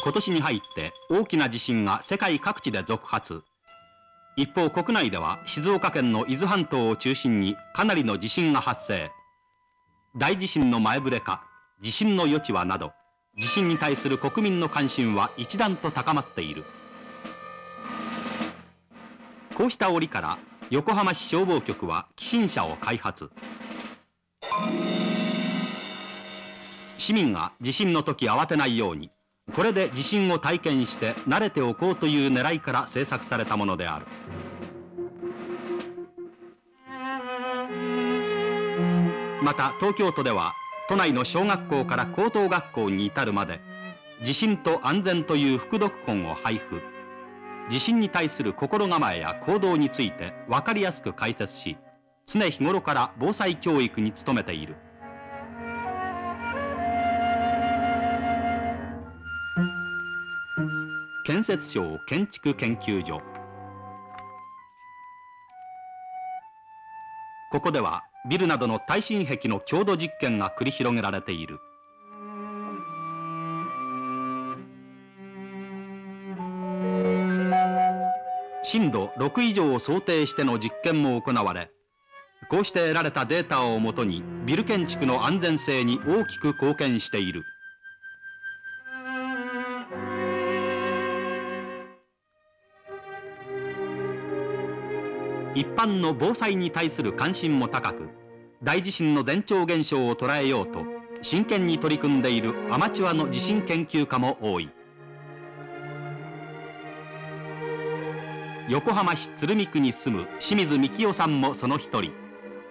今年に入って大きな地震が世界各地で続発。一方国内では静岡県の伊豆半島を中心にかなりの地震が発生。大地震の前触れか、地震の余地はなど、地震に対する国民の関心は一段と高まっている。こうした折から横浜市消防局は起震車を開発。市民が地震の時慌てないように、これで地震を体験して慣れておこうという狙いから製作されたものである。また東京都では都内の小学校から高等学校に至るまで地震と安全という副読本を配布。地震に対する心構えや行動について分かりやすく解説し、常日頃から防災教育に努めている。建設省建築研究所。ここではビルなどの耐震壁の強度実験が繰り広げられている。震度6以上を想定しての実験も行われ、こうして得られたデータをもとにビル建築の安全性に大きく貢献している。一般の防災に対する関心も高く、大地震の前兆現象を捉えようと真剣に取り組んでいるアマチュアの地震研究家も多い。横浜市鶴見区に住む清水幹夫さんもその一人。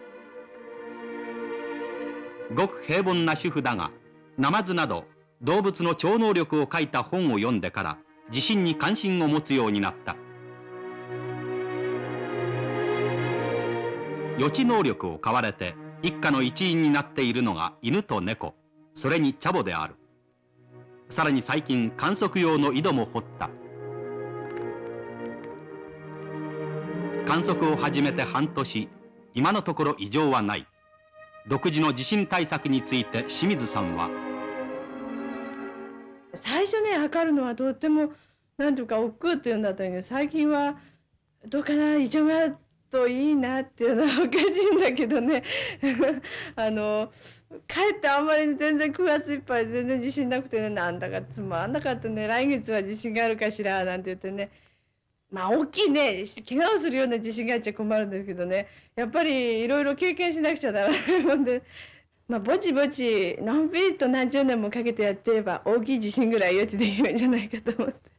ごく平凡な主婦だが、ナマズなど動物の超能力を書いた本を読んでから地震に関心を持つようになった。予知能力を買われて一家の一員になっているのが犬と猫、それにチャボである。さらに最近観測用の井戸も掘った。観測を始めて半年、今のところ異常はない。独自の地震対策について清水さんは、 最初ね、測るのはとっても何とか億劫っていうんだったけど、最近はどうかな、異常があるといいなっていうのはおかしいんだけどねかえってあんまり全然9月いっぱい全然自信なくてね、なんだかつまんなかったね、来月は地震があるかしらなんて言ってね、まあ大きいね、怪我をするような地震があっちゃ困るんですけどね、やっぱりいろいろ経験しなくちゃならないもんで、まあぼちぼちのんびりと何十年もかけてやってれば大きい地震ぐらい予知できるんじゃないかと思って。